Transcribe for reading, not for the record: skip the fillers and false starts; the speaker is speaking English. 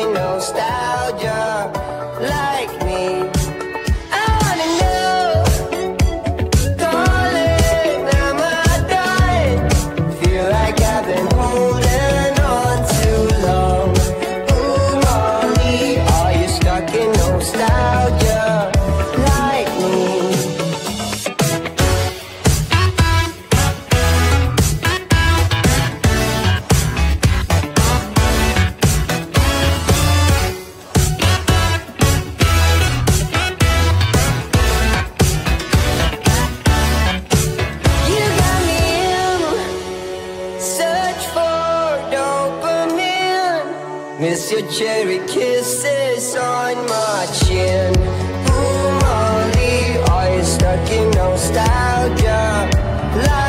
in nostalgia like me. I wanna know, darling, am I done? Feel like I've been holding on too long. Ooh, Molly, are you stuck in nostalgia like me? Miss your cherry kisses on my chin. Ooh, Molly, are you stuck in nostalgia?